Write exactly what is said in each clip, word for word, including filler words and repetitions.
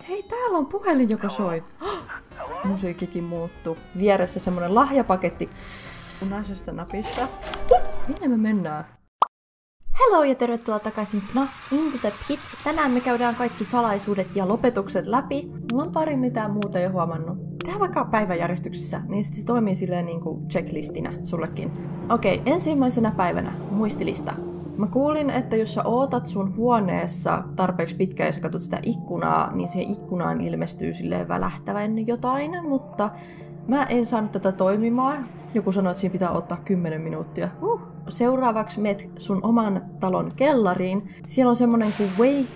Hei, täällä on puhelin, joka soi. Musiikkikin muuttuu. Vieressä semmonen lahjapaketti punaisesta napista. Minne me mennään? Hello ja tervetuloa takaisin F N A F Into the Pit. Tänään me käydään kaikki salaisuudet ja lopetukset läpi. Mulla on pari mitään muuta jo huomannut. Tehdään vaikka päiväjärjestyksessä, niin sit se toimii silleen niinku checklistinä sullekin. Okei, okay, ensimmäisenä päivänä muistilista. Mä kuulin, että jos sä ootat sun huoneessa tarpeeksi pitkään ja sä katsot sitä ikkunaa, niin siihen ikkunaan ilmestyy silleen välähtävän jotain, mutta mä en saanut tätä toimimaan. Joku sanoi, että siinä pitää ottaa kymmenen minuuttia. Uh. Seuraavaksi meet sun oman talon kellariin. Siellä on semmonen kuin weight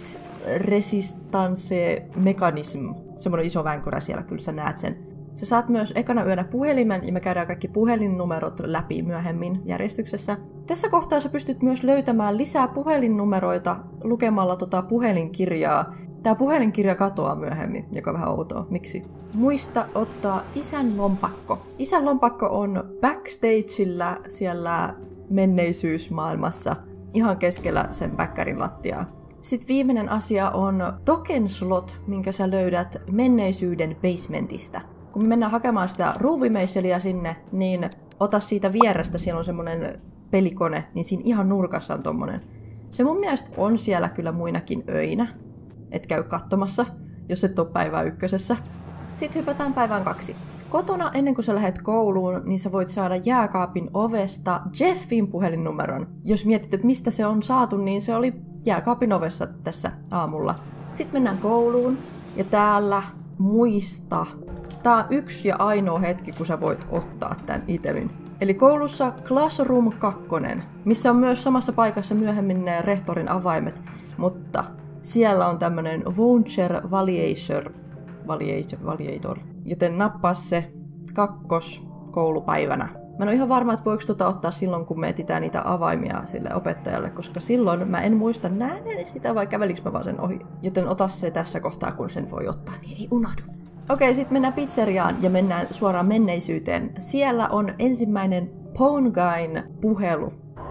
resistance mechanism. Semmoinen iso vänkyrä siellä, kyllä sä näet sen. Sä saat myös ekana yönä puhelimen ja me käydään kaikki puhelinnumerot läpi myöhemmin järjestyksessä. Tässä kohtaa sä pystyt myös löytämään lisää puhelinnumeroita lukemalla tota puhelinkirjaa. Tää puhelinkirja katoaa myöhemmin, joka on vähän outoa. Miksi? Muista ottaa isän lompakko. Isän lompakko on backstageillä siellä menneisyysmaailmassa, ihan keskellä sen väkkärin lattiaa. Sitten viimeinen asia on token slot, minkä sä löydät menneisyyden basementista. Kun me mennään hakemaan sitä ruuvimeisseliä sinne, niin ota siitä vierestä, siellä on semmonen pelikone, niin siinä ihan nurkassa on tommonen. Se mun mielestä on siellä kyllä muinakin öinä, et käy katsomassa, jos et ole päivää ykkösessä. Sitten hypätään päivään kaksi. Kotona, ennen kuin sä lähdet kouluun, niin sä voit saada jääkaapin ovesta Jeffin puhelinnumeron. Jos mietit, että mistä se on saatu, niin se oli jääkaapin ovessa tässä aamulla. Sitten mennään kouluun. Ja täällä muista. Tää on yksi ja ainoa hetki, kun sä voit ottaa tämän itemin. Eli koulussa Classroom kaksi, missä on myös samassa paikassa myöhemmin ne rehtorin avaimet. Mutta siellä on tämmönen voucher valiator. Valiator. Joten nappaa se kakkos koulupäivänä. Mä en ole ihan varma, että voiko tota ottaa silloin, kun me etsitään niitä avaimia sille opettajalle, koska silloin mä en muista nähneeni sitä vai kävelikö mä vaan sen ohi. Joten ota se tässä kohtaa, kun sen voi ottaa, niin ei unohdu. Okei, sit mennään pizzeriaan ja mennään suoraan menneisyyteen. Siellä on ensimmäinen Phone Guyn puhelu.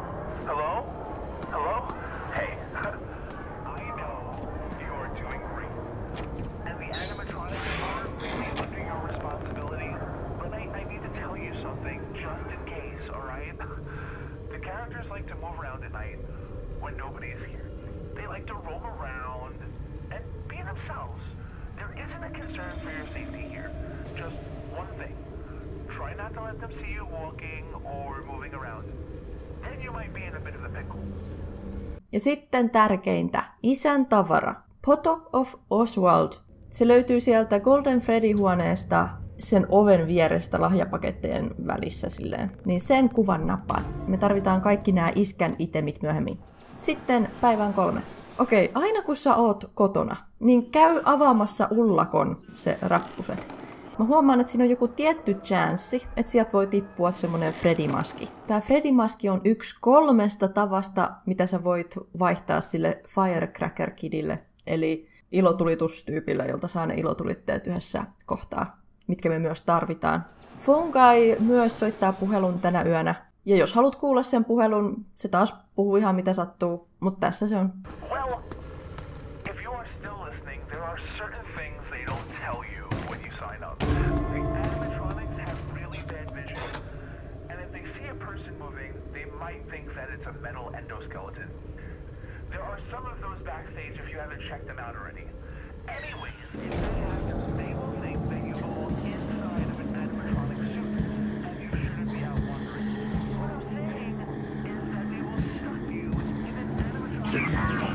Ja sitten tärkeintä, isän tavara, Photo of Oswald. Se löytyy sieltä Golden Freddy-huoneesta sen oven vierestä lahjapakettejen välissä silleen. Niin sen kuvan nappaan. Me tarvitaan kaikki nämä iskän itemit myöhemmin. Sitten päivän kolme. Okei, aina kun sä oot kotona, niin käy avaamassa ullakon se rappuset. Mä huomaan, että siinä on joku tietty chanssi, että sieltä voi tippua semmonen Freddy-maski. Tää Freddy-maski on yksi kolmesta tavasta, mitä sä voit vaihtaa sille Firecracker Kidille, eli ilotulitustyypillä, jolta saa ne ilotulitteet yhdessä kohtaa, mitkä me myös tarvitaan. Phone Guy myös soittaa puhelun tänä yönä, ja jos haluat kuulla sen puhelun, se taas puhuu ihan mitä sattuu, mutta tässä se on. Check them out already. Anyways, if they have, they will think that you belong inside of an animatronic suit, and you shouldn't be out wandering. What I'm saying is that they will stuff you in an animatronic suit.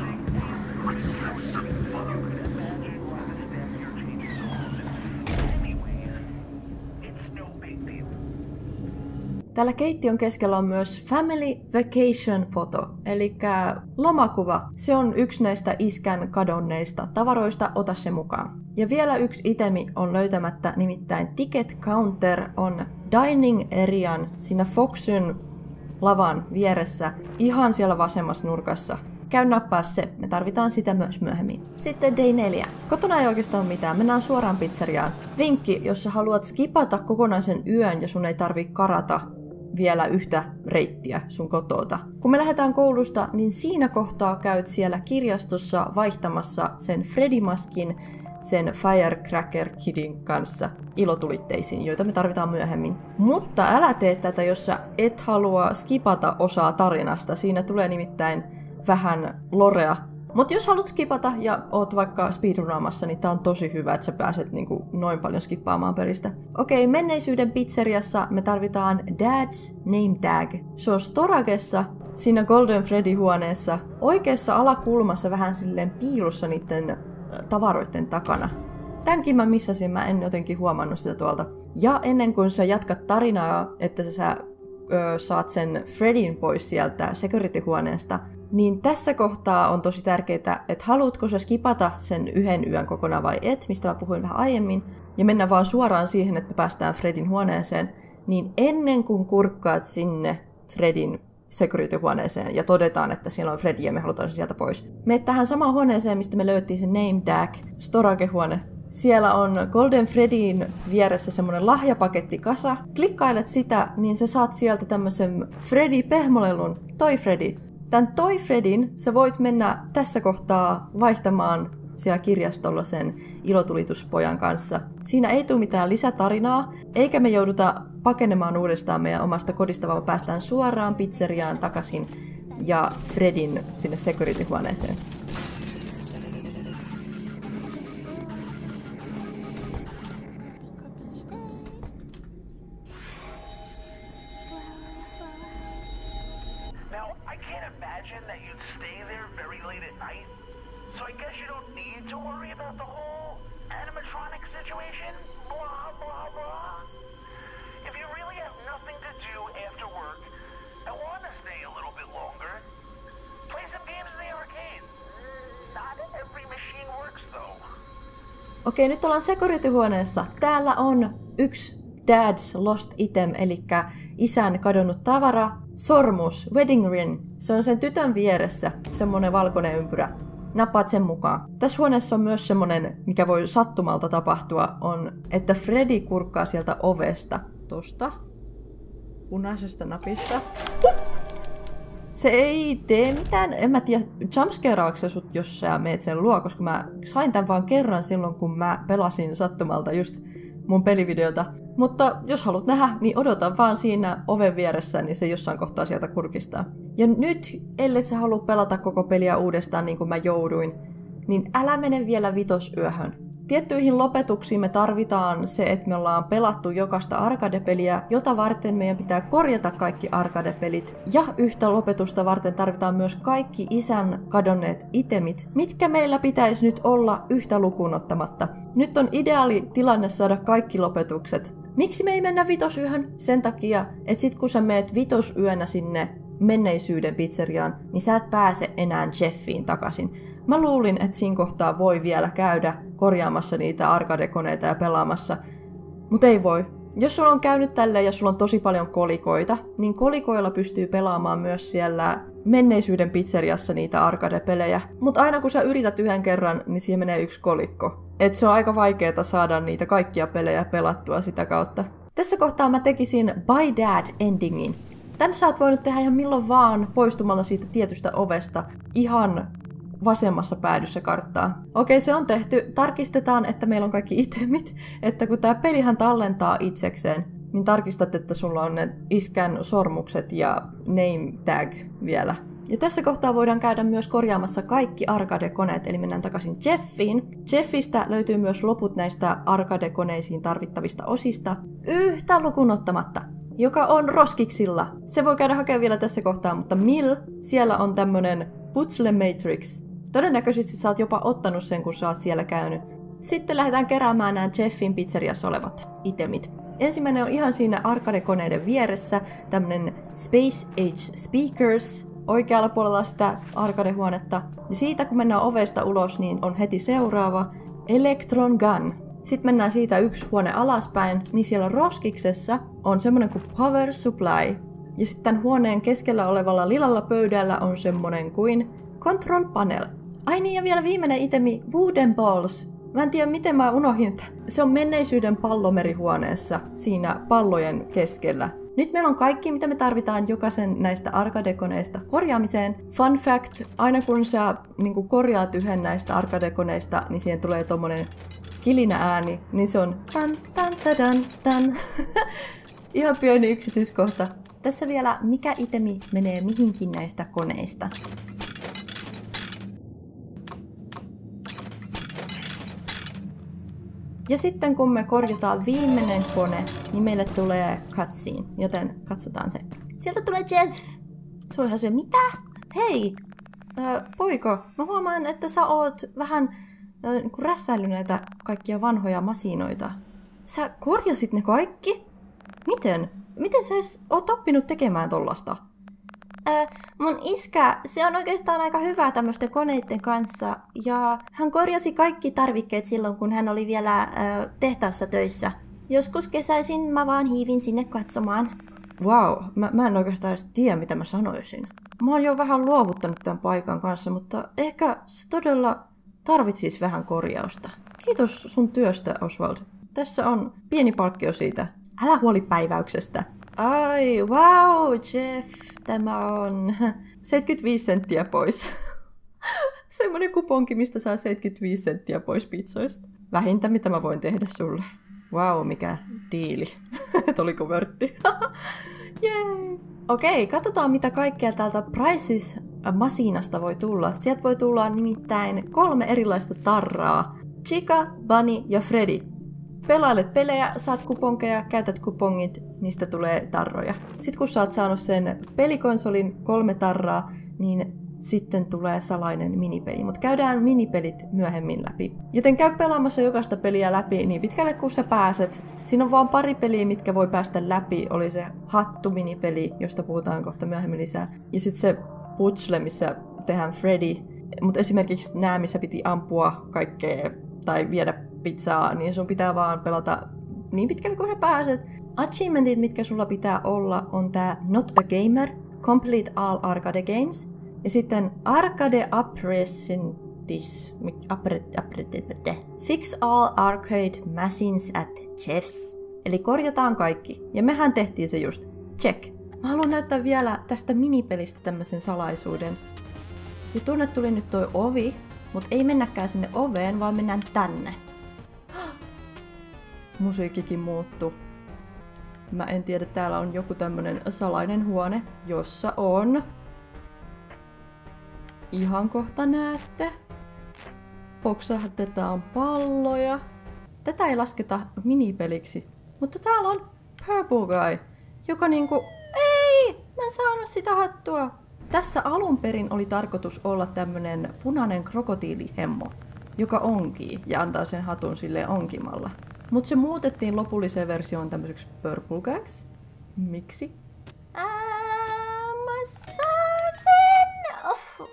You can imagine why the staff here changes so often. Anyways, it's no big deal. Täällä keittiön keskellä on myös Family Vacation Photo, eli lomakuva. Se on yksi näistä iskän kadonneista tavaroista, ota se mukaan. Ja vielä yksi itemi on löytämättä, nimittäin Ticket Counter on Dining Arean siinä Foxyn lavan vieressä, ihan siellä vasemmassa nurkassa. Käy nappaa se, me tarvitaan sitä myös myöhemmin. Sitten day neljä. Kotona ei oikeastaan mitään, mennään suoraan pizzeriaan. Vinkki, jos sä haluat skipata kokonaisen yön ja sun ei tarvii karata vielä yhtä reittiä sun kotota. Kun me lähdetään koulusta, niin siinä kohtaa käyt siellä kirjastossa vaihtamassa sen Freddy-maskin sen Firecracker Kidin kanssa ilotulitteisiin, joita me tarvitaan myöhemmin. Mutta älä tee tätä, jos sä et halua skipata osaa tarinasta. Siinä tulee nimittäin vähän lorea. Mutta jos haluat skipata ja oot vaikka speedrunaamassa, niin tää on tosi hyvä, että sä pääset niinku noin paljon skippaamaan peristä. Okei, menneisyyden pizzeriassa me tarvitaan Dad's Name Tag. Se on Storagessa, siinä Golden Freddy-huoneessa, oikeassa alakulmassa vähän silleen piilossa niiden tavaroiden takana. Tämänkin mä missasin, mä en jotenkin huomannut sitä tuolta. Ja ennen kuin sä jatkat tarinaa, että sä ö, saat sen Freddyn pois sieltä security-huoneesta, niin tässä kohtaa on tosi tärkeää, että haluatko sä skipata sen yhden yön kokonaan vai et, mistä mä puhuin vähän aiemmin, ja mennä vaan suoraan siihen, että päästään Freddyn huoneeseen, niin ennen kuin kurkkaat sinne Freddyn security-huoneeseen ja todetaan, että siellä on Freddy ja me halutaan se sieltä pois. Meet tähän samaan huoneeseen, mistä me löyttiin se name tag, Storage-huone. Siellä on Golden Freddyn vieressä semmonen lahjapakettikasa. Klikkailet sitä, niin sä saat sieltä tämmösen Freddy-pehmolelun, Toy Freddy. Tän Toy Freddyn sä voit mennä tässä kohtaa vaihtamaan siellä kirjastolla sen ilotulituspojan kanssa. Siinä ei tule mitään lisätarinaa, eikä me jouduta pakenemaan uudestaan meidän omasta kodista, vaan päästään suoraan pizzeriaan takaisin ja Freddyn sinne security-huoneeseen. Okei, nyt ollaan security-huoneessa. Täällä on yksi Dad's Lost Item, eli isän kadonnut tavara, sormus, wedding ring. Se on sen tytön vieressä, semmonen valkoinen ympyrä. Nappaat sen mukaan. Tässä huoneessa on myös semmonen, mikä voi sattumalta tapahtua, on, että Freddy kurkkaa sieltä ovesta. Tosta. Punaisesta napista. Se ei tee mitään, en mä tiedä, jumpscareaako se sut, jos sä meet sen luo, koska mä sain tän vaan kerran silloin, kun mä pelasin sattumalta just mun pelivideota. Mutta jos haluat nähdä, niin odota vaan siinä oven vieressä, niin se jossain kohtaa sieltä kurkistaa. Ja nyt, ellei sä halua pelata koko peliä uudestaan niin kuin mä jouduin, niin älä mene vielä vitosyöhön. Tiettyihin lopetuksiin me tarvitaan se, että me ollaan pelattu jokaista arcade-peliä, jota varten meidän pitää korjata kaikki arcade-pelit. Ja yhtä lopetusta varten tarvitaan myös kaikki isän kadonneet itemit, mitkä meillä pitäisi nyt olla yhtä lukuun ottamatta. Nyt on ideaali tilanne saada kaikki lopetukset. Miksi me ei mennä vitosyöhön? Sen takia, että sit kun sä meet vitosyönä sinne menneisyyden pizzeriaan, niin sä et pääse enää Jeffiin takaisin. Mä luulin, että siinä kohtaa voi vielä käydä korjaamassa niitä arcade-koneita ja pelaamassa, mutta ei voi. Jos sulla on käynyt tälleen ja sulla on tosi paljon kolikoita, niin kolikoilla pystyy pelaamaan myös siellä menneisyyden pizzeriassa niitä arcade-pelejä. Mutta aina kun sä yrität yhden kerran, niin siihen menee yksi kolikko. Et se on aika vaikeaa saada niitä kaikkia pelejä pelattua sitä kautta. Tässä kohtaa mä tekisin By Dad endingin. Tän sä oot voinut tehdä ihan milloin vaan poistumalla siitä tietystä ovesta ihan vasemmassa päädyssä karttaa. Okei, se on tehty. Tarkistetaan, että meillä on kaikki itemit. Että kun tää pelihän tallentaa itsekseen, niin tarkistat, että sulla on ne iskän sormukset ja name tag vielä. Ja tässä kohtaa voidaan käydä myös korjaamassa kaikki arcade-koneet, eli mennään takaisin Jeffiin. Jeffistä löytyy myös loput näistä arcade-koneisiin tarvittavista osista, yhtä lukuun ottamatta, joka on roskiksilla. Se voi käydä hakemaan vielä tässä kohtaa, mutta Mill, siellä on tämmönen Puzzle Matrix. Todennäköisesti sä oot jopa ottanut sen, kun sä oot siellä käynyt. Sitten lähdetään keräämään nämä Jeffin pizzeriassa olevat itemit. Ensimmäinen on ihan siinä arcade-koneiden vieressä, tämmönen Space Age Speakers, oikealla puolella sitä arcade-huonetta. Ja siitä kun mennään ovesta ulos, niin on heti seuraava Electron Gun. Sitten mennään siitä yksi huone alaspäin, niin siellä roskiksessa on semmonen kuin Power Supply. Ja sitten tämän huoneen keskellä olevalla lilalla pöydällä on semmonen kuin Control Panel. Ai niin, ja vielä viimeinen itemi, Wooden Balls. Mä en tiedä, miten mä unohdin. Se on menneisyyden pallomerihuoneessa, siinä pallojen keskellä. Nyt meillä on kaikki, mitä me tarvitaan jokaisen näistä arcade-koneista korjaamiseen. Fun fact, aina kun sä niin korjaat yhden näistä arcade-koneista, niin siihen tulee tommonen kilinä ääni, niin se on tan tan tadan tan. Ihan pieni yksityiskohta. Tässä vielä mikä itemi menee mihinkin näistä koneista. Ja sitten kun me korjataan viimeinen kone, niin meille tulee cutscene, joten katsotaan se. Sieltä tulee Jeff! Se on ihan se, mitä? Hei! Äh, poiko, mä huomaan, että sä oot vähän äh, niin kuin rässäillyt näitä kaikkia vanhoja masinoita. Sä korjasit ne kaikki? Miten? Miten sä edes oot oppinut tekemään tollasta? Äh, mun iskä, se on oikeastaan aika hyvä tämmöisten koneiden kanssa, ja hän korjasi kaikki tarvikkeet silloin, kun hän oli vielä äh, tehtaassa töissä. Joskus kesäisin mä vaan hiivin sinne katsomaan. Vau, wow, mä, mä en oikeastaan edes tiedä, mitä mä sanoisin. Mä oon jo vähän luovuttanut tämän paikan kanssa, mutta ehkä se todella tarvitsis vähän korjausta. Kiitos sun työstä, Oswald. Tässä on pieni palkkio siitä. Älä huoli päiväyksestä. Ai, wow, Jeff, tämä on seitsemänkymmentäviisi senttiä pois. Semmoinen kuponki, mistä saa seitsemänkymmentäviisi senttiä pois pizzoista. Vähintä, mitä mä voin tehdä sulle. Wow, mikä diili. Et oliko vörtti? Jee. Okei, katsotaan mitä kaikkea täältä Prices-masinasta voi tulla. Sieltä voi tulla nimittäin kolme erilaista tarraa. Chica, Bunny ja Freddy. Pelailet pelejä, saat kuponkeja, käytät kupongit, niistä tulee tarroja. Sitten kun sä oot saanut sen pelikonsolin kolme tarraa, niin sitten tulee salainen minipeli. Mutta käydään minipelit myöhemmin läpi. Joten käy pelaamassa jokaista peliä läpi niin pitkälle kun sä pääset. Siinä on vaan pari peliä, mitkä voi päästä läpi. Oli se hattu-minipeli, josta puhutaan kohta myöhemmin lisää. Ja sitten se puzzle, missä tehdään Freddy. Mutta esimerkiksi nämä, missä piti ampua kaikkea tai viedä pizzaa, niin sun pitää vaan pelata niin pitkälle kuin sä pääset. Achievementit, mitkä sulla pitää olla, on tää Not a Gamer, Complete All Arcade Games, ja sitten Arcade Apprentice, Fix All Arcade Machines at Jeff's. Eli korjataan kaikki. Ja mehän tehtiin se just. Check. Mä haluan näyttää vielä tästä minipelistä tämmöisen salaisuuden. Ja tuonne tuli nyt toi ovi, mutta ei mennäkään sinne oveen, vaan mennään tänne. Musiikkikin muuttuu. Mä en tiedä, täällä on joku tämmönen salainen huone, jossa on... Ihan kohta näette. Poksahdetaan palloja. Tätä ei lasketa minipeliksi. Mutta täällä on Purple Guy, joka niinku... Ei! Mä en saanut sitä hattua! Tässä alun perin oli tarkoitus olla tämmönen punainen krokotiilihemmo, joka onkii ja antaa sen hatun silleen onkimalla. Mutta se muutettiin lopulliseen versioon tämmöiseksi Purple Guys. Miksi? Ää, mä saan sen! Off.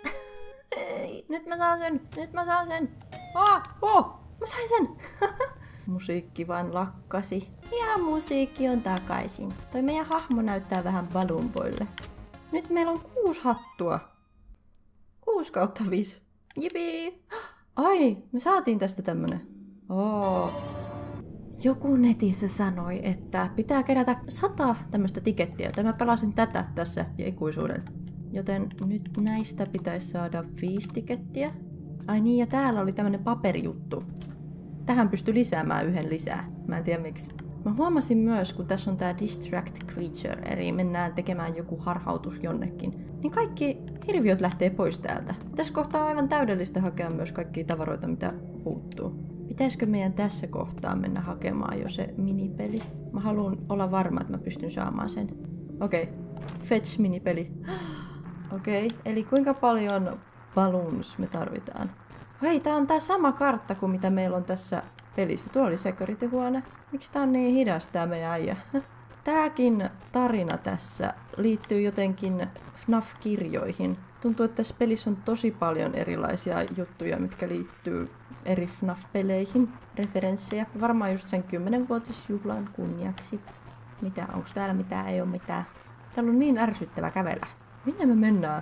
Nyt mä saan sen! Nyt mä saan sen! Oh, oh, mä sain sen! Musiikki vaan lakkasi. Ja musiikki on takaisin. Toi meidän hahmo näyttää vähän Balloon Boylle. Nyt meillä on kuusi hattua. Kuusi kautta viisi. Jipii! Ai, me saatiin tästä tämmönen. Oo. Joku netissä sanoi, että pitää kerätä sata tämmöistä tikettiä, joten mä pelasin tätä tässä ikuisuuden. Joten nyt näistä pitäisi saada viisi tikettiä. Ai niin, ja täällä oli tämmönen paperijuttu. Tähän pystyy lisäämään yhden lisää. Mä en tiedä miksi. Mä huomasin myös, kun tässä on tää Distract Creature, eli mennään tekemään joku harhautus jonnekin, niin kaikki hirviöt lähtee pois täältä. Tässä kohtaa on aivan täydellistä hakea myös kaikkia tavaroita, mitä puuttuu. Pitäisikö meidän tässä kohtaa mennä hakemaan jo se minipeli? Mä haluan olla varma, että mä pystyn saamaan sen. Okei, okay. Fetch minipeli. Okei, okay. Eli kuinka paljon balloons me tarvitaan? Hei, tää on tää sama kartta kuin mitä meillä on tässä pelissä. Tuolla oli security-huone. Miksi tää on niin hidas tää meidän äijä? Tääkin tarina tässä liittyy jotenkin F N A F-kirjoihin. Tuntuu, että tässä pelissä on tosi paljon erilaisia juttuja, mitkä liittyy eri F N A F-peleihin. Referenssejä. Varmaan just sen kymmenvuotisjuhlan kunniaksi. Mitä? Onko täällä mitään? Ei oo mitään. Täällä on niin ärsyttävä kävellä. Minne me mennään?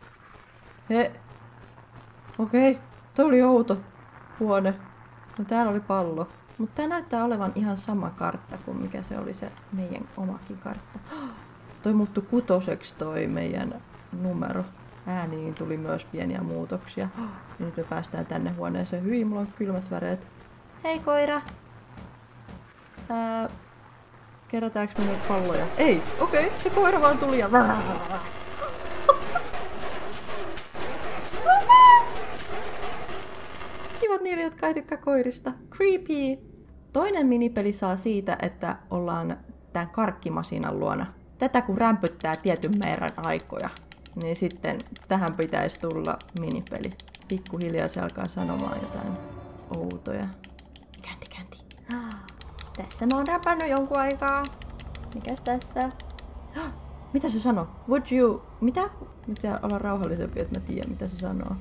He. Okei. Okay. Toi oli outo huone. No täällä oli pallo. Mutta tää näyttää olevan ihan sama kartta kuin mikä se oli se meidän omakin kartta. Toi muuttui kutoseksi toi meidän numero. Ääniin tuli myös pieniä muutoksia. Ja nyt me päästään tänne huoneeseen. Hyi, mulla on kylmät väreet. Hei koira! Ää, kerätäänkö me nyt palloja? Ei! Okei, okay, se koira vaan tuli ja... Kivat niille, jotka ei tykkää koirista. Creepy! Toinen minipeli saa siitä, että ollaan tämän karkkimasinan luona. Tätä kun rämpyttää tietyn määrän aikoja, niin sitten tähän pitäisi tulla minipeli. Pikkuhiljaa se alkaa sanomaan jotain outoja. Candy, candy. Tässä mä oon räpännyt jonkun aikaa. Mikäs tässä? Mitä se sanoo? Would you... Mitä? Nyt pitää olla rauhallisempi, että mä tiedän mitä se sanoo.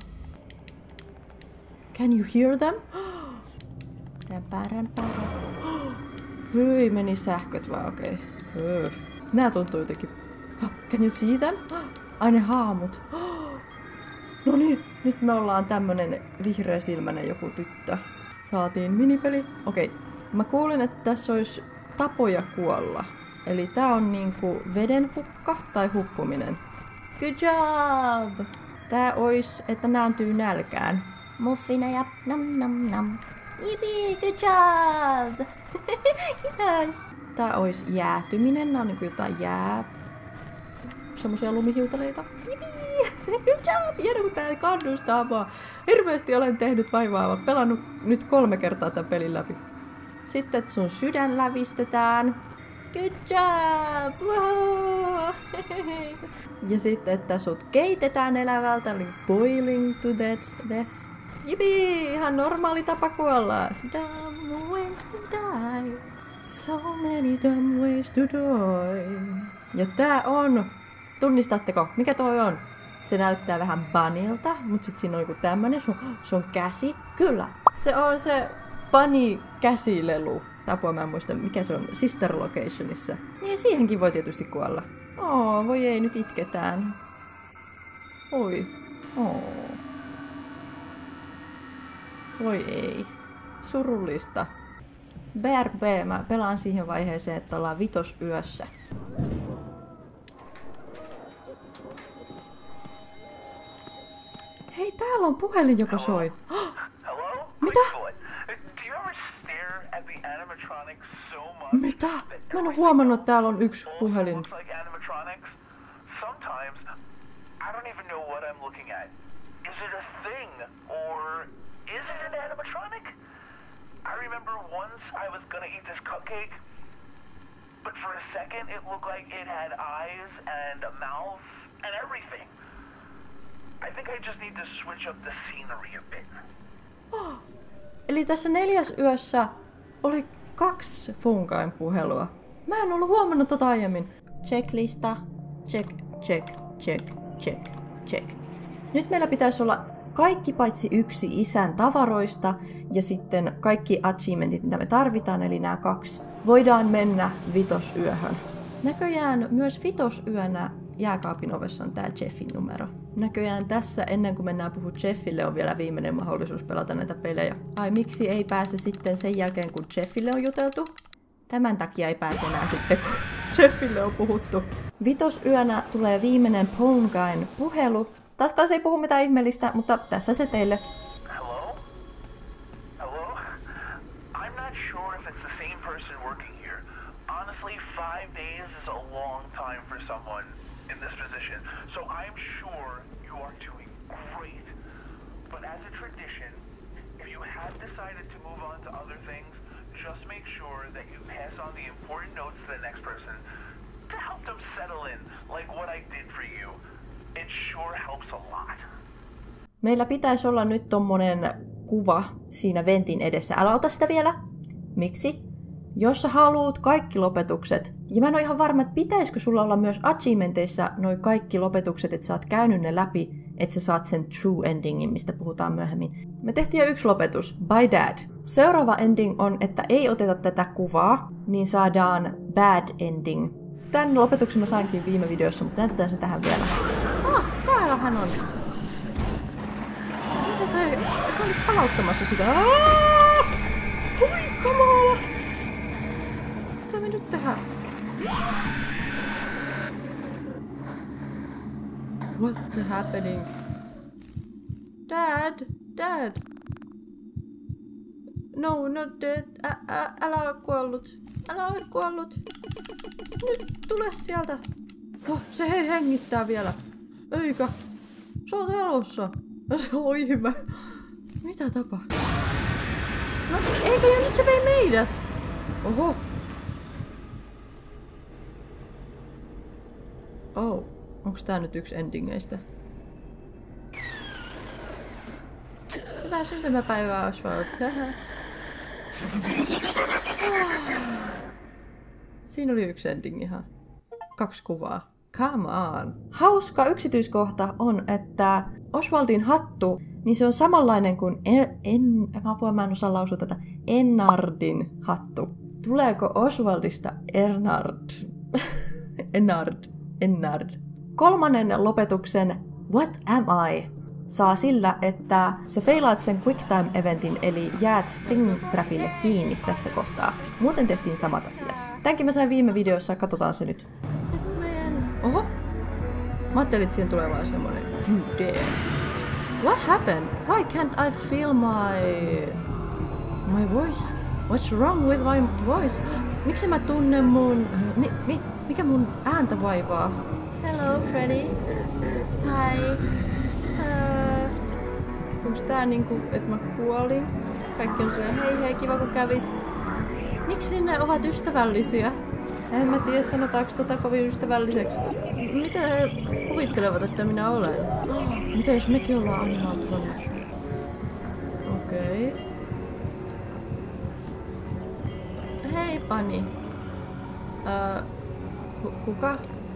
Can you hear them? Rämpää, rämpää, rämpää. Hyi, meni sähköt vaan, okei. Okay. Nää tuntuu jotenkin... Can you see them? Ai ne haamut. No niin, nyt me ollaan tämmönen vihreäsilmäinen joku tyttö. Saatiin minipeli. Okei, okay. Mä kuulin, että tässä olisi tapoja kuolla. Eli tää on niinku vedenhukka tai hukkuminen. Good job! Tää ois, että nääntyy nälkään. Muffina ja nam nam nam. Yippee, good job! Kiitos! Tää ois jäätyminen. Nää on niinku jotain jää... semmosia lumihiutaleita. Yippee! Good job! Hieno, kun tää kannustaa mua. Hirveästi olen tehnyt vaivaa. Olen pelannut nyt kolme kertaa tämän pelin läpi. Sitten, että sun sydän lävistetään. Good job! Wow. Ja sitten, että sut keitetään elävältä, eli boiling to death. death. Jipi! Ihan normaali tapa kuolla. Dumb ways to die. So many dumb ways to die. Ja tää on... Tunnistatteko? Mikä toi on? Se näyttää vähän Bunnylta, mutta sit siinä on joku tämmönen. Se on, se on käsi. Kyllä! Se on se Bunny-käsilelu. Apua, mä en muista, mikä se on Sister Locationissa. Niin siihenkin voi tietysti kuolla. Oo, voi ei, nyt itketään. Oi. Oo. Voi ei. Surullista. B R B, mä pelaan siihen vaiheeseen, että ollaan vitosyössä. Hei, täällä on puhelin, joka soi. Mitä? Mitä? Mä en oo huomannut, että täällä on yksi puhelin. I remember once I was gonna eat this cupcake, but for a second it looked like it had eyes and a mouth and everything. I think I just need to switch up the scenery a bit. Oh. Eli tässä neljäs yössä oli kaksi Funkain puhelua. Mä en ollut huomannut tota aiemmin. Checklista. Check, check, check, check, check. Nyt meillä pitäisi olla kaikki paitsi yksi isän tavaroista ja sitten kaikki achievementit, mitä me tarvitaan, eli nämä kaksi. Voidaan mennä vitosyöhön. Näköjään myös vitosyönä jääkaapin ovessa on tää Jeffin numero. Näköjään tässä ennen kuin mennään puhua Jeffille on vielä viimeinen mahdollisuus pelata näitä pelejä. Ai miksi ei pääse sitten sen jälkeen kun Jeffille on juteltu? Tämän takia ei pääse enää sitten kun Jeffille on puhuttu. Vitosyönä tulee viimeinen Pongain puhelu. Taaskaan se ei puhu mitään ihmeellistä, mutta tässä se teille. Hello? Hello? I'm not sure if it's the same person working here. Honestly, five days is a long time for someone in this position. So I'm sure you are doing great. But as a tradition, if you have decided to move on to other things, just make sure that you pass on the important notes to the next person to help them settle in, like what I did for you. It sure helps a lot. Meillä pitäisi olla nyt tommonen kuva siinä ventin edessä. Älä ota sitä vielä. Miksi? Jos sä haluut kaikki lopetukset, ja mä en ole ihan varma, että pitäisikö sulla olla myös achievementeissa noi kaikki lopetukset, että sä oot käynyt ne läpi, että sä saat sen true endingin, mistä puhutaan myöhemmin. Me tehtiin jo yksi lopetus, by dad. Seuraava ending on, että ei oteta tätä kuvaa, niin saadaan bad ending. Tän lopetuksen mä sainkin viime videossa, mutta näytetään se tähän vielä. Ah, täällä hän on. Mitä toi? Se oli palauttamassa sitä. Ah! Hui Kamala! Mitä me nyt tehdään? What the happening? Dad! Dad! No, not dead. Ä, ä, älä ole kuollut. Älä ole kuollut. Nyt tule sieltä. Oh, se hei hengittää vielä. Eikä. Se on elossa. Se on ihme. Mitä tapahtuu? No, eikö jo nyt se vei meidät? Oho. Oh, onks tää nyt yksi endingeistä? Hyvää syntymäpäivää, Oswald. Siinä oli yksi ending ihan. Kaksi kuvaa. Come on. Hauska yksityiskohta on, että Oswaldin hattu, niin se on samanlainen kuin en, en, mä, puhun, mä en osaa lausua tätä, Ennardin hattu. Tuleeko Oswaldista Ernard? Ennard. Ennard. Kolmannen lopetuksen What am I? Saa sillä, että se feilaat sen QuickTime-eventin, eli jäät Springtrapille kiinni tässä kohtaa. Muuten tehtiin samat asiat. Tämänkin mä sain viime videossa, katsotaan se nyt. Nyt meidän... Oho! Mä ajattelin, että siihen tulee vaan semmonen You dare. What happened? Why can't I feel my... my voice? What's wrong with my voice? Miksi mä tunnen mun... Mi, mi, mikä mun ääntä vaivaa? Hello, Freddy. Hi. Uh, onks tää niinku, että mä kuolin? Kaikki on silleen, hei hei, kiva kun kävit. Miksi ne ovat ystävällisiä? En mä tiedä, sanotaanko tota kovin ystävälliseksi. Mitä he kuvittelevat, että minä olen? Oh, mitä jos mekin ollaan animatronic? Okei. Okay. Hei, Pani. Uh, kuka?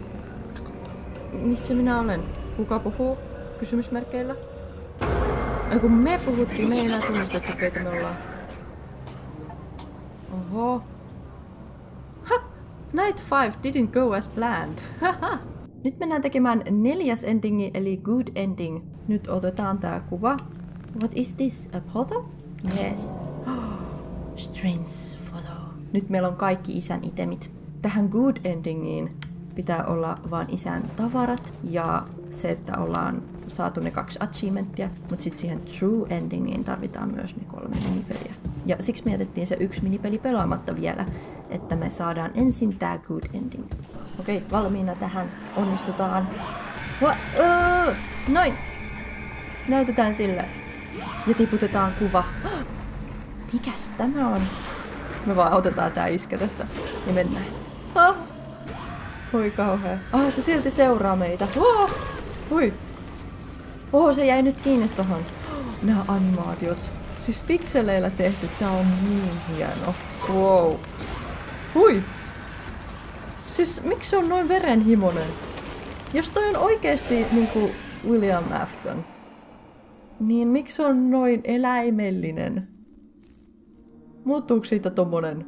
Missä minä olen? Kuka puhuu? Kysymysmerkeillä. Ei kun me puhuttiin, me ei enää tunnistettu keitä me ollaan. Oho. Ha! Night five didn't go as planned. Nyt mennään tekemään neljäs endingi, eli good ending. Nyt otetaan tää kuva. What is this? A photo? Yes. Strange photo. Nyt meillä on kaikki isän itemit. Tähän good endingiin pitää olla vaan isän tavarat ja se, että ollaan saatu ne kaksi achievementtia, mutta sitten siihen true endingiin tarvitaan myös ne kolme minipeliä. Ja siksi me jätettiin se yksi minipeli pelaamatta vielä, että me saadaan ensin tää good ending. Okei, valmiina tähän. Onnistutaan. What? Uh, noin! Näytetään sille. Ja tiputetaan kuva. Mikäs tämä on? Me vaan otetaan tää iskä tästä ja mennään. Ah. Oi kauhea. Ah, se silti seuraa meitä. Oh! Oi! Oho, se jäi nyt kiinni tohon. Nämä animaatiot. Siis pikseleillä tehty. Tää on niin hieno. Wow. Hui! Siis miksi se on noin verenhimonen? Jos toi on oikeesti niinku William Afton, niin miksi se on noin eläimellinen? Muuttuuko siitä tommonen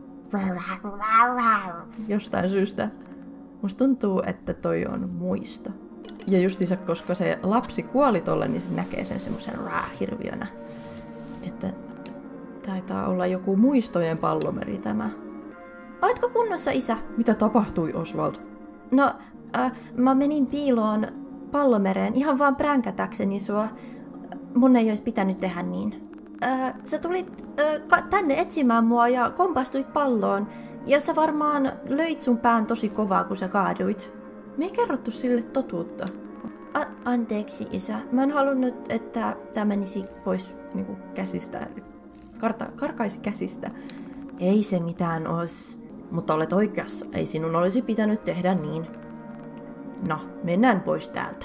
jostain syystä? Musta tuntuu, että toi on muisto. Ja justiinsa, koska se lapsi kuoli tolle, niin se näkee sen semmoisen hirviönä. Että taitaa olla joku muistojen pallomeri tämä. Oletko kunnossa, isä? Mitä tapahtui, Oswald? No, äh, mä menin piiloon pallomereen ihan vaan pränkätäkseni sua. Mun ei olisi pitänyt tehdä niin. Äh, sä tulit äh, tänne etsimään mua ja kompastuit palloon. Ja sä varmaan löit sun pään tosi kovaa, kun sä kaaduit. Me ei kerrottu sille totuutta. A- anteeksi, isä. Mä en halunnut, että tää menisi pois niin kuin käsistä. Karta- karkaisi käsistä. Ei se mitään os. Mutta olet oikeassa. Ei sinun olisi pitänyt tehdä niin. No, mennään pois täältä.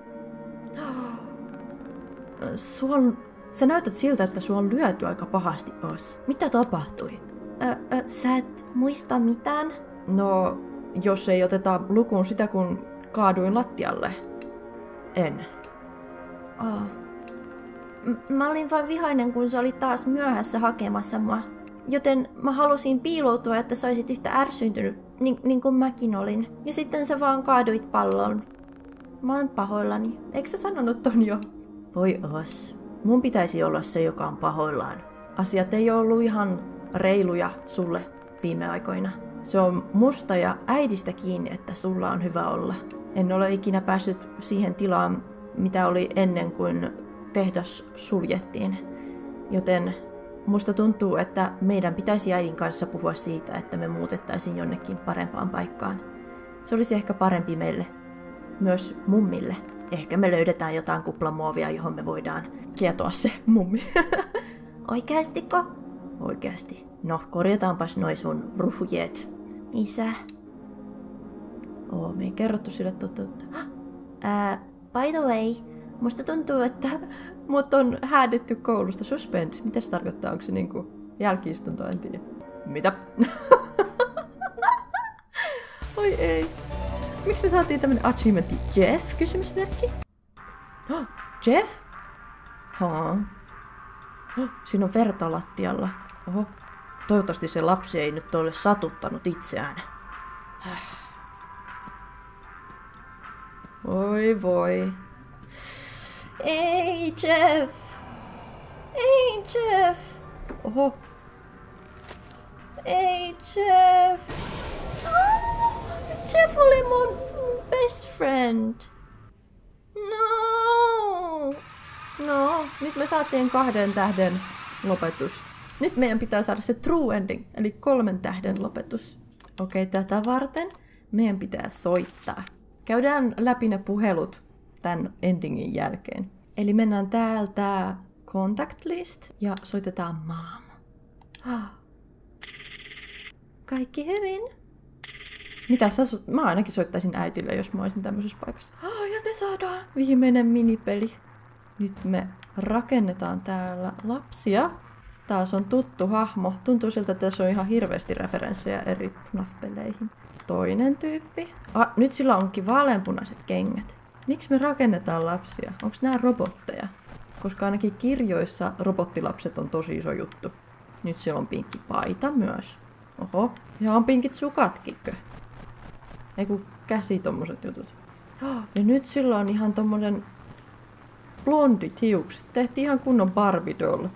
Sua on... Sä näytät siltä, että sua on lyöty aika pahasti, Os. Mitä tapahtui? Ö, ö, sä et muista mitään? No, jos ei oteta lukuun sitä, kun kaaduin lattialle. En. Oh. M- mä olin vain vihainen, kun sä olit taas myöhässä hakemassa mua. Joten mä halusin piiloutua, että sä olisit yhtä ärsyyntynyt, niin, niin kuin mäkin olin. Ja sitten sä vaan kaaduit palloon. Mä oon pahoillani. Eikö sä sanonut ton jo? Voi Os. Mun pitäisi olla se, joka on pahoillaan. Asiat ei ollut ihan reiluja sulle viime aikoina. Se on musta ja äidistä kiinni, että sulla on hyvä olla. En ole ikinä päässyt siihen tilaan, mitä oli ennen kuin tehdas suljettiin. Joten musta tuntuu, että meidän pitäisi äidin kanssa puhua siitä, että me muutettaisiin jonnekin parempaan paikkaan. Se olisi ehkä parempi meille, myös mummille. Ehkä me löydetään jotain kuplamuovia, johon me voidaan kietoa se mummi. Oikeastiko? Oikeasti. No, korjataanpas noi sun ruhujeet. Isä. Oo, me ei kerrottu sille totuutta. Ää, by the way, musta tuntuu, että mut on häädetty koulusta. Suspend. Mitä se tarkoittaa? Onko se niinku jälki-istunto? En tiedä. Mitä? Oi ei. Miksi me saatiin tämmönen achievementti? Jeff? Kysymysmerkki? Oh, Jeff? Haa. Oh, siinä on verta lattialla. Oho. Toivottavasti se lapsi ei nyt ole satuttanut itseään. Oi voi. Ei Jeff! Ei Jeff! Oho. Ei Jeff! Oh, Jeff oli mun best friend. No. No, nyt me saatiin kahden tähden lopetus. Nyt meidän pitää saada se true ending, eli kolmen tähden lopetus. Okei, okay, tätä varten meidän pitää soittaa. Käydään läpi ne puhelut tämän endingin jälkeen. Eli mennään täältä contact list ja soitetaan mom. Kaikki hyvin? Mitä sä so- Mä ainakin soittaisin äitille, jos mä olisin tämmöisessä paikassa. Oh, ja te saadaan viimeinen minipeli. Nyt me rakennetaan täällä lapsia. Taas on tuttu hahmo. Tuntuu siltä, että tässä on ihan hirveästi referenssejä eri F N A F-peleihin. Toinen tyyppi. Ah, nyt sillä onkin vaaleanpunaiset kengät. Miksi me rakennetaan lapsia? Onko nämä robotteja? Koska ainakin kirjoissa robottilapset on tosi iso juttu. Nyt siellä on pinkki paita myös. Oho, ja on pinkit sukatkikkö. Eiku käsi tommoset jutut. Ja nyt sillä on ihan tommonen blondit hiukset. Tehtiin ihan kunnon Barbie doll.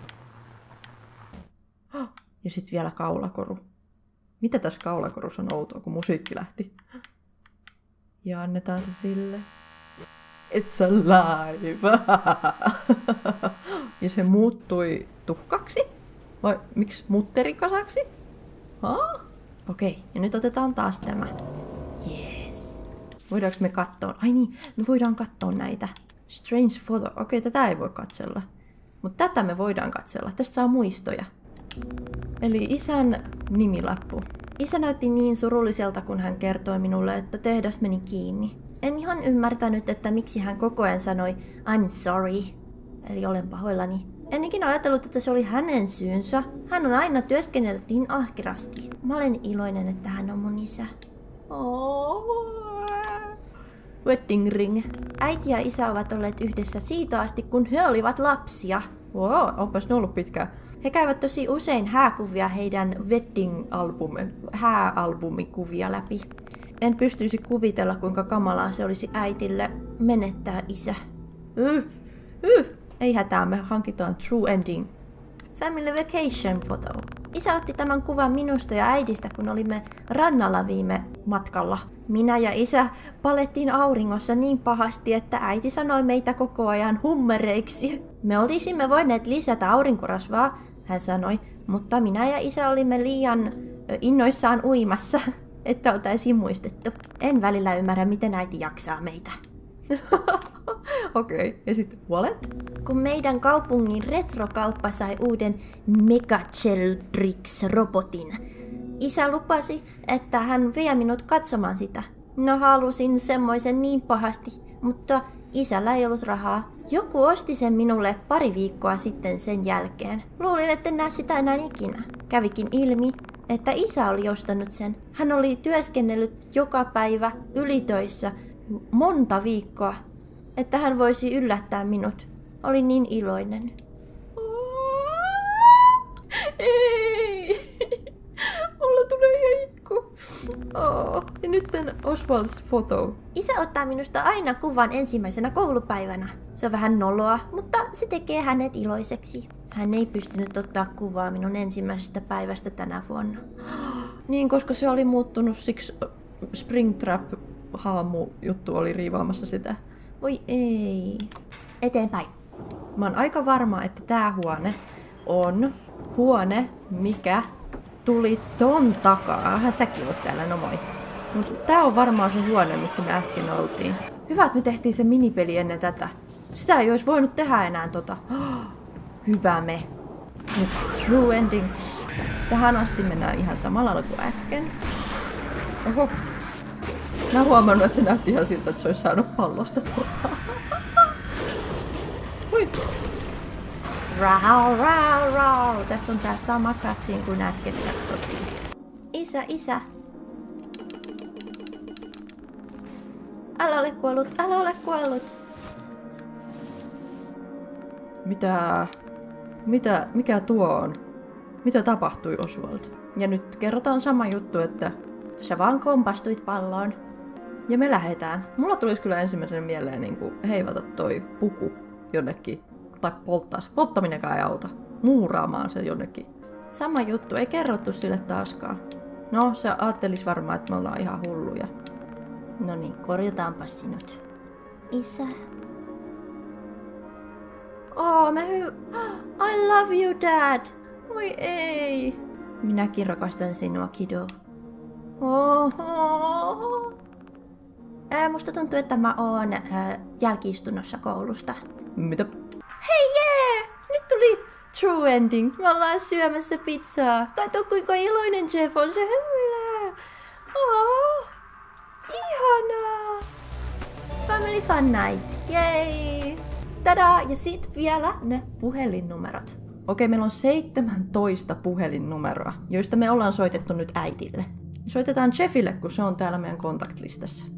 Ja sit vielä kaulakoru. Mitä tässä kaulakorussa on outoa, kun musiikki lähti? Ja annetaan se sille. It's alive! Ja se muuttui tuhkaksi? Vai miksi mutterikasaksi? Haa? Okei, okay, ja nyt otetaan taas tämä. Yes. Voidaanko me katsoa? Ai niin, me voidaan katsoa näitä. Strange photo. Okei, okay, tätä ei voi katsella. Mutta tätä me voidaan katsella. Tästä saa muistoja. Eli isän nimilappu. Isä näytti niin surulliselta, kun hän kertoi minulle, että tehdas meni kiinni. En ihan ymmärtänyt, että miksi hän koko ajan sanoi I'm sorry, eli olen pahoillani. En ikinä ajatellut, että se oli hänen syynsä. Hän on aina työskennellyt niin ahkerasti. Mä olen iloinen, että hän on mun isä. Oh. Wedding ring. Äiti ja isä ovat olleet yhdessä siitä asti, kun he olivat lapsia. Wow, onpas ne ollut pitkään. He käyvät tosi usein hääkuvia heidän wedding-albumin, hääalbumikuvia läpi. En pystyisi kuvitella, kuinka kamalaa se olisi äitille menettää isä. Yh, yh. Ei hätää, me hankitaan true ending. Family vacation photo. Isä otti tämän kuvan minusta ja äidistä, kun olimme rannalla viime matkalla. Minä ja isä palettiin auringossa niin pahasti, että äiti sanoi meitä koko ajan hummereiksi. Me olisimme voineet lisätä aurinkorasvaa, hän sanoi, mutta minä ja isä olimme liian innoissaan uimassa, että oltaisiin muistettu. En välillä ymmärrä, miten äiti jaksaa meitä. Okei, okay. Ja sitten wallet? Kun meidän kaupungin retrokauppa sai uuden Megacheldrix-robotin, isä lupasi, että hän vie minut katsomaan sitä. No halusin semmoisen niin pahasti, mutta isällä ei ollut rahaa. Joku osti sen minulle pari viikkoa sitten sen jälkeen. Luulin, etten näe sitä enää ikinä. Kävikin ilmi, että isä oli ostanut sen. Hän oli työskennellyt joka päivä ylitöissä monta viikkoa, että hän voisi yllättää minut. Olin niin iloinen. Ei! Mulla tulee ihan itku. Oh. Ja nyt Oswald's photo. Isä ottaa minusta aina kuvan ensimmäisenä koulupäivänä. Se on vähän noloa, mutta se tekee hänet iloiseksi. Hän ei pystynyt ottaa kuvaa minun ensimmäisestä päivästä tänä vuonna. Niin, koska se oli muuttunut siksi Springtrap-haamu juttu oli riivaamassa sitä. Voi ei. Eteenpäin. Mä oon aika varma, että tää huone on huone, mikä tuli ton takaa. Hän säkin oot täällä, no moi. Mut tää on varmaan se huone, missä me äsken oltiin. Hyvä, että me tehtiin se minipeli ennen tätä. Sitä ei olisi voinut tehdä enää tota. Hyvä me. Nyt true ending. Tähän asti mennään ihan samalla lailla kuin äsken. Oho. Mä oon huomannut, että se näytti ihan siltä, että se olisi saanut pallosta turpaa. Hui. Rau, rau, rau. Tässä on tää sama katsin kuin äsken katsottiin. Isä, isä. Älä ole kuollut, älä ole kuollut. Mitä? Mitä? Mikä tuo on? Mitä tapahtui, Oswald? Ja nyt kerrotaan sama juttu, että sä vaan kompastuit palloon. Ja me lähetään. Mulla tulisi kyllä ensimmäisen mieleen niin kuin heivata toi puku jonnekin. Tai polttaa se. Polttaminenkaan ei auta. Muuraamaan se jonnekin. Sama juttu, ei kerrottu sille taaskaan. No, se ajattelis varmaan, että me ollaan ihan hulluja. No niin, korjataanpa sinut. Isä. Oh, mä hy... I love you, Dad! Voi ei! Minäkin rakastan sinua, kiddo. Oho. Ää, musta tuntuu, että mä oon ää, jälki-istunnossa koulusta. Mitä? Hei jee! Yeah! Nyt tuli true ending. Me ollaan syömässä pizzaa. Kato kuinka iloinen Jeff on, se hymyilee. Oh, ihanaa! Family fun night. Yay! Tadaa! Ja sit vielä ne puhelinnumerot. Okei, meillä on seitsemäntoista puhelinnumeroa, joista me ollaan soitettu nyt äitille. Soitetaan Jeffille, kun se on täällä meidän kontaktlistassa.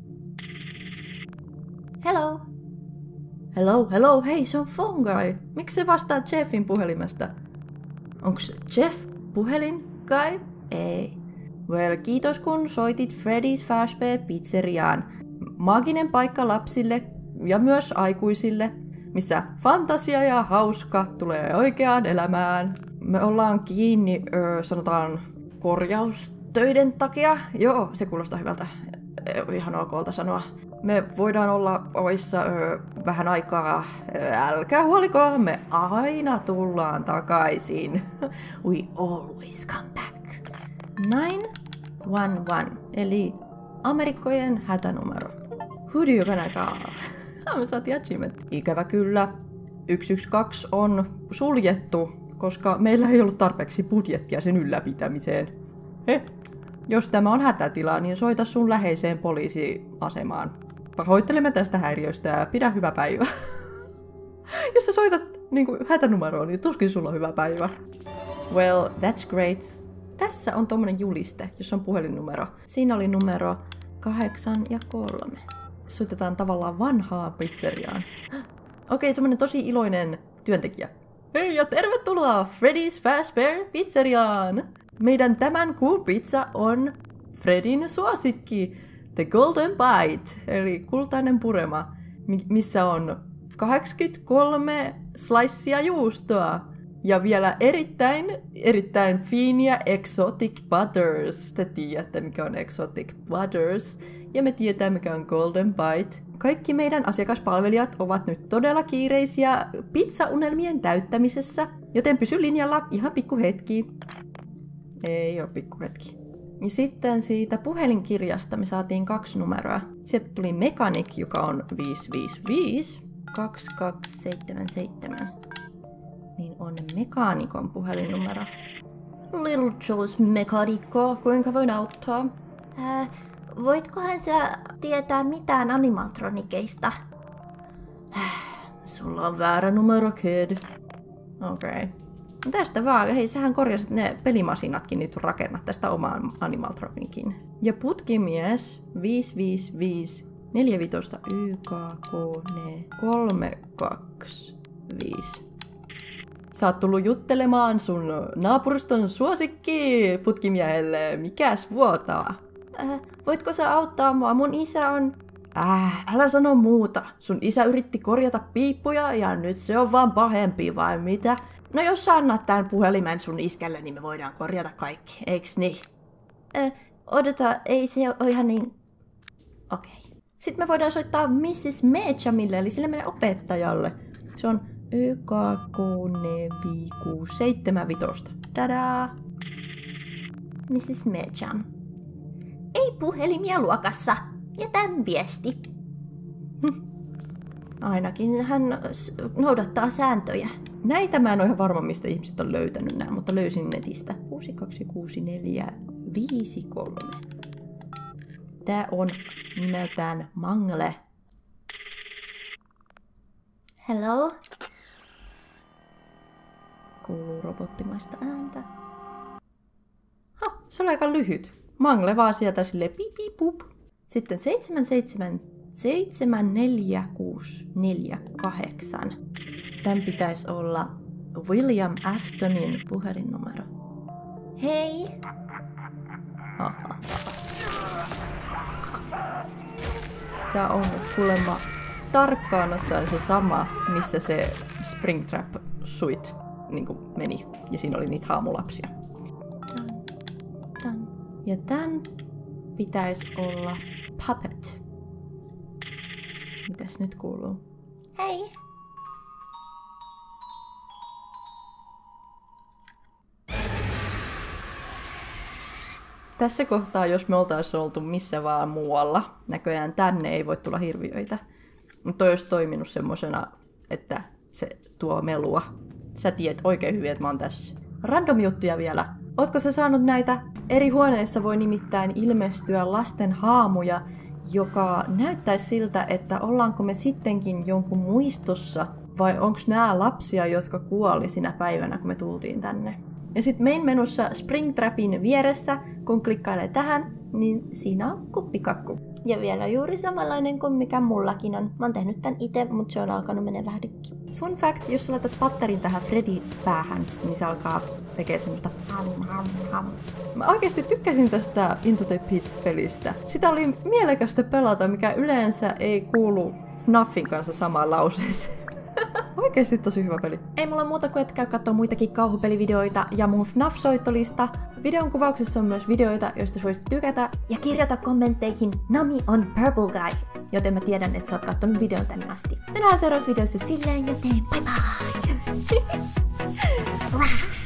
Hello. Hello, hello, hei, se on phone guy. Miksi se vastaa Jeffin puhelimesta? Onks Jeff puhelin guy? Ei. Well, kiitos kun soitit Freddy's Fazbear Pizzeriaan. Maaginen paikka lapsille ja myös aikuisille, missä fantasia ja hauska tulee oikeaan elämään. Me ollaan kiinni, öö, sanotaan, korjaustöiden takia. Joo, se kuulostaa hyvältä. Ihan okolta sanoa. Me voidaan olla oissa öö, vähän aikaa. Älkää huoliko, me aina tullaan takaisin. We always come back. nine one one, eli Amerikkojen hätänumero. Who do you gonna call? Me saatiin achievement. Ikävä kyllä. yksi yksi kaksi on suljettu, koska meillä ei ollut tarpeeksi budjettia sen ylläpitämiseen. He? Jos tämä on hätätila, niin soita sun läheiseen poliisiasemaan. Pahoittelemme tästä häiriöstä ja pidä hyvä päivä. Jos sä soitat niin kuin hätänumeroon, niin tuskin sulla on hyvä päivä. Well, that's great. Tässä on tommonen juliste, jossa on puhelinnumero. Siinä oli numero kahdeksan ja kolme. Soitetaan tavallaan vanhaan pizzeriaan. Okei, semmonen tosi iloinen työntekijä. Hei ja tervetuloa Freddy's Fazbear Pizzeriaan! Meidän tämän kuun pizza on Fredin suosikki, The Golden Bite, eli kultainen purema, missä on kahdeksankymmentäkolme slicea juustoa. Ja vielä erittäin, erittäin fiiniä exotic butters. Te tiedätte, mikä on exotic butters. Ja me tiedetään, mikä on Golden Bite. Kaikki meidän asiakaspalvelijat ovat nyt todella kiireisiä pizzaunelmien täyttämisessä, joten pysy linjalla ihan pikku hetki. Ei oo pikku hetki. Ja sitten siitä puhelinkirjasta me saatiin kaksi numeroa. Sieltä tuli Mechanic, joka on viisi viisi viisi kaksi kaksi seitsemän seitsemän. Niin on mekaanikon puhelinnumero. Little Joe's mekaanikko, kuinka voin auttaa? Ää, voitkohan sä tietää mitään animatronikeista? Sulla on väärä numero, kid. Okei. Okay. Tästä vaan, hei, sähän korjasit ne pelimasinatkin, nyt rakennat tästä omaan animatronikin. Ja putkimies viisi viisi viisi neljä viisi Y K K N kolme kaksi viisi. Sä oot tullut juttelemaan sun naapuruston suosikki putkimiehelle. Mikäs vuotaa? Äh, voitko sä auttaa mua? Mun isä on... Äh, älä sano muuta. Sun isä yritti korjata piippuja ja nyt se on vaan pahempi, vai mitä? No jos sä annat tämän puhelimen sun iskelle, niin me voidaan korjata kaikki, eiks niin? Ö, odota, ei se ole ihan niin... Okei. Okay. Sitten me voidaan soittaa missis Meechamille, eli sille meidän opettajalle. Se on Y K K neljä kuusi seitsemän viisi. Tadaa! missis Meecham. Ei puhelimia luokassa. Jätä viesti. Ainakin hän noudattaa sääntöjä. Näitä mä en ole ihan varma, mistä ihmiset on löytänyt nämä, mutta löysin netistä. kuusi kaksi kuusi neljä viisi kolme. Tää on nimeltään Mangle. Hello? Kuuluu robottimaista ääntä. Ha, se oli aika lyhyt. Mangle vaan sieltä silleen pipi pup. Sitten seitsemän seitsemän seitsemän neljä kuusi neljä kahdeksan. Tän pitäisi olla William Aftonin puhelinnumero. Hei! Tää on kuulemma tarkkaan ottaen se sama, missä se Springtrap Suite niin kuin meni. Ja siinä oli niitä haamulapsia. Tän, tän. Ja tän pitäisi olla Puppet. Mitäs nyt kuuluu? Hei! Tässä kohtaa, jos me oltaisiin oltu missä vaan muualla, näköjään tänne ei voi tulla hirviöitä. Mutta toi olisi toiminut semmosena, että se tuo melua. Sä tiedät oikein hyvin, että mä oon tässä. Random juttuja vielä. Ootko sä saanut näitä? Eri huoneissa voi nimittäin ilmestyä lasten haamuja, joka näyttäisi siltä, että ollaanko me sittenkin jonkun muistossa, vai onko nämä lapsia, jotka kuoli sinä päivänä, kun me tultiin tänne. Ja sitten main-menussa Springtrapin vieressä, kun klikkailee tähän, niin siinä on kuppikakku. Ja vielä juuri samanlainen kuin mikä mullakin on. Mä oon tehnyt tän itse, mutta se on alkanut mennä vähän rikki. Fun fact, jos sä laitat patterin tähän Freddy päähän, niin se alkaa tekee semmoista ham, ham, ham. Mä oikeasti tykkäsin tästä Into the Pit-pelistä. Sitä oli mielekästä pelata, mikä yleensä ei kuulu F NAFin kanssa samaan lauseeseen. Oikeesti tosi hyvä peli. Ei mulla muuta kuin, että käy kattoo muitakin kauhupelivideoita ja mun F NAF-soittolista. Videon kuvauksessa on myös videoita, joista voisit tykätä. Ja kirjoita kommentteihin Nami on Purple Guy, joten mä tiedän, että sä oot kattonut videon tänne asti. Me nähdään seuraavassa videossa silleen, joten bye bye!